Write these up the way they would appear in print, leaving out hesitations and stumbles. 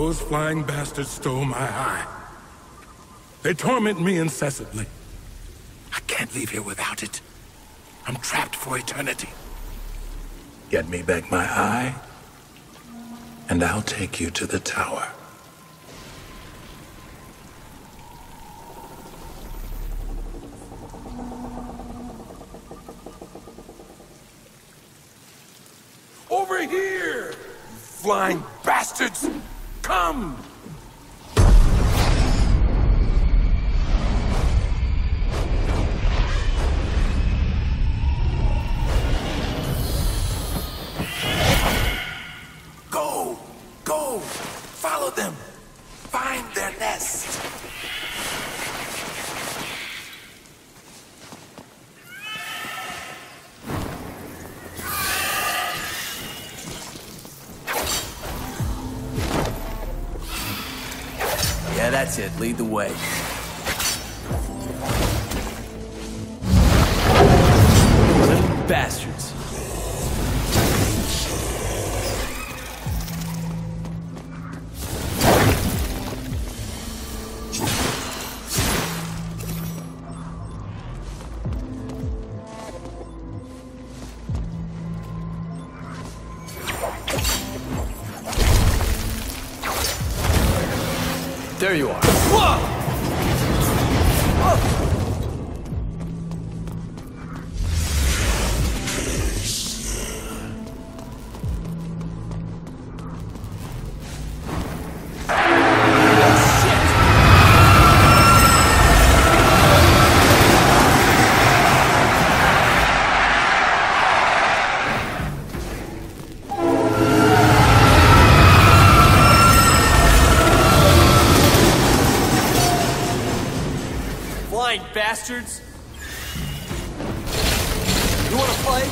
Those flying bastards stole my eye. They torment me incessantly. I can't leave here without it. I'm trapped for eternity. Get me back my eye, and I'll take you to the tower. Over here! Flying bastards! Come! Go! Go! Follow them! Find their nest! Yeah, that's it. Lead the way. Little bastards. There you are. Whoa! Whoa! Bastards! You wanna play?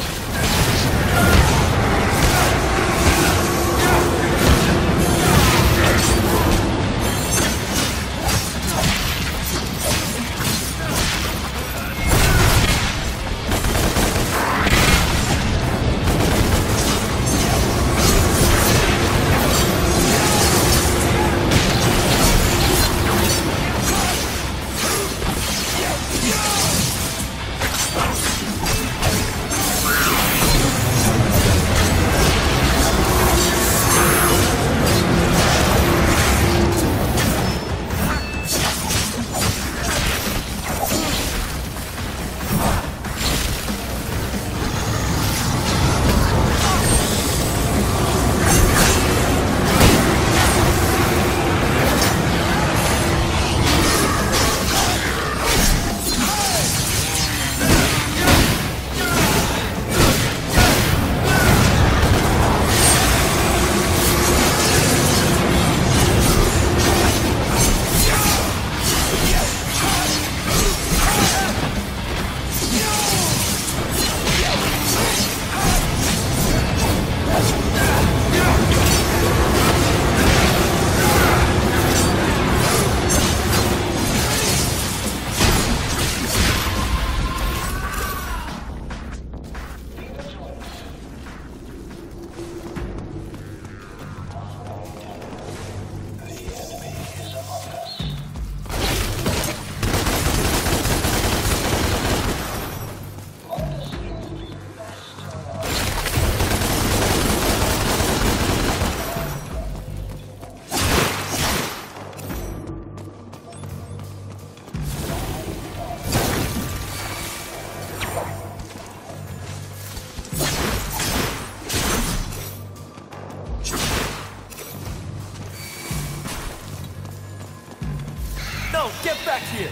No, get back here!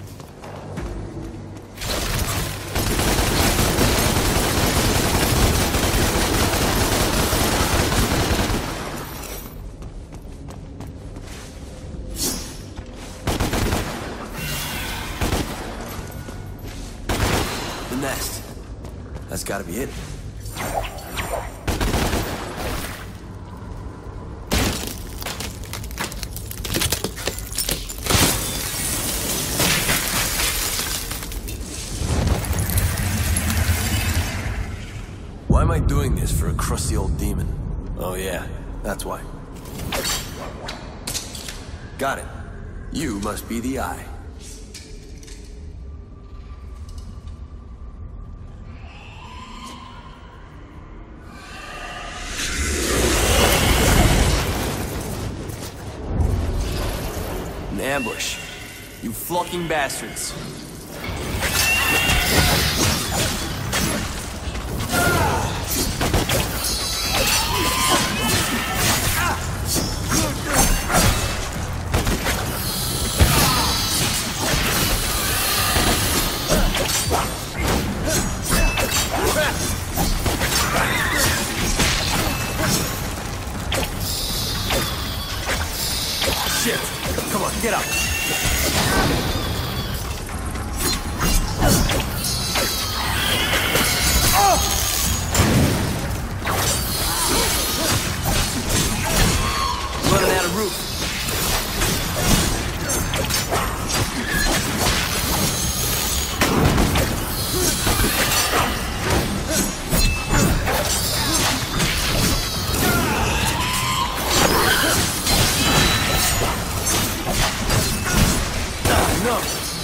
The nest. That's gotta be it. Why am I doing this for a crusty old demon? Oh yeah, that's why. Got it. You must be the Eye. An ambush. You flunking bastards. Shit! Come on, get up! Running out of room. No.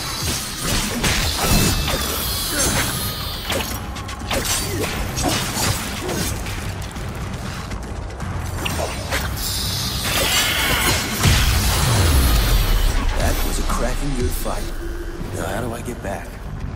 That was a cracking good fight. Now how do I get back?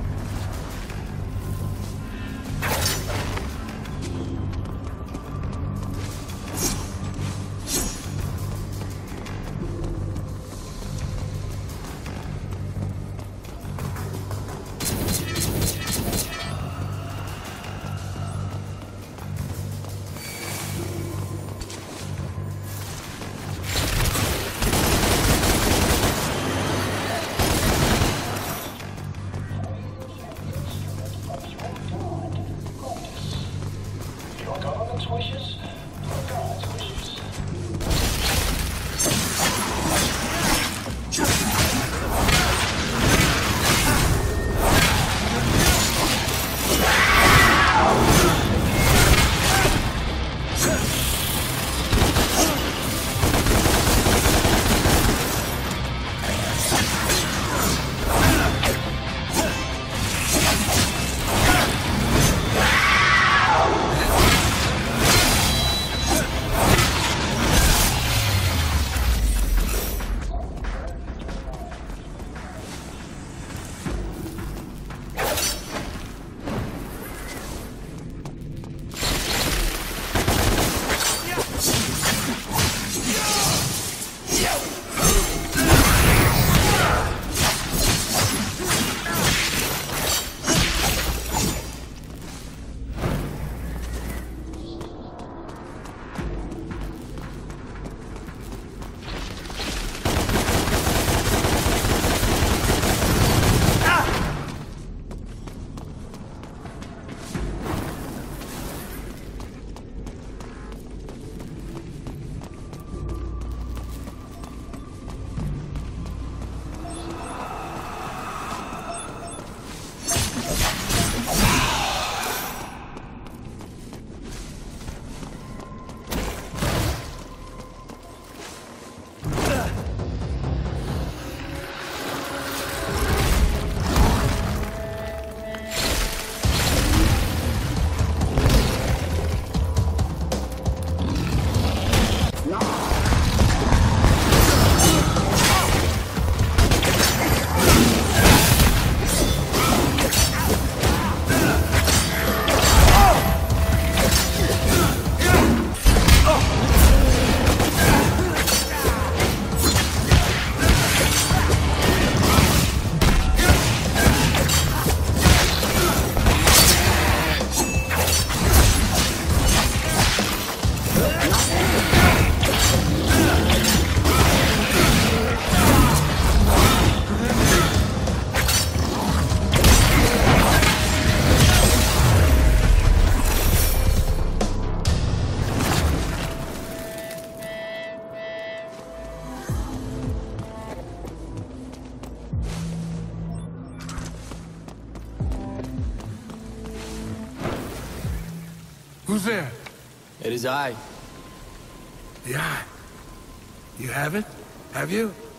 Who's there? It is I. The Eye. You have it? Have you?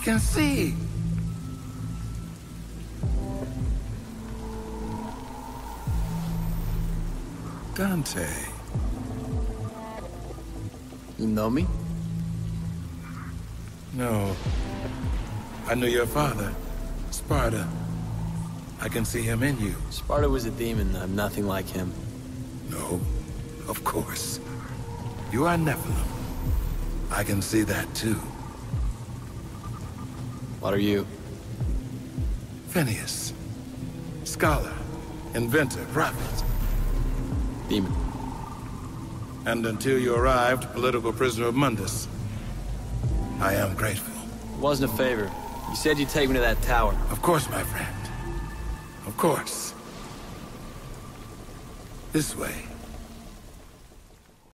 can see. Dante. You know me? No. I knew your father, Sparta. I can see him in you. Sparta was a demon. I'm nothing like him. No, of course. You are Nephilim. I can see that too. What are you? Phineas. Scholar, inventor, prophet. Demon. And until you arrived, political prisoner of Mundus. I am grateful. It wasn't a favor. You said you'd take me to that tower. Of course, my friend. Of course. This way.